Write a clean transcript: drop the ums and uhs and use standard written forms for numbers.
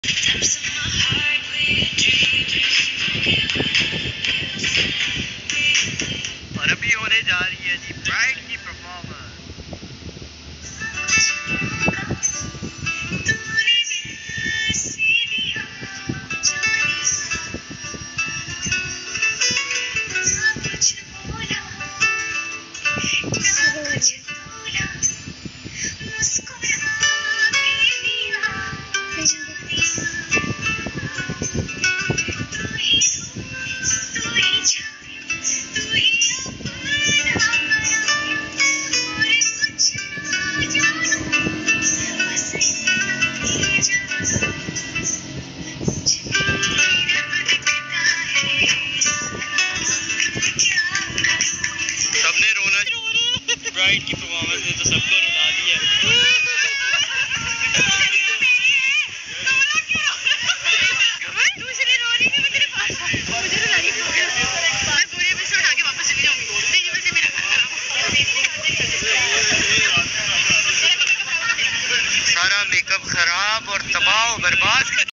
और अभी होने जा रही है जी ब्राइड की परफॉर्मेंस। सबने रोना, ब्राइड की परफॉर्मेंस ने तो सबको रुला दिया। सारा मेकअप खराब और तबाह बर्बाद।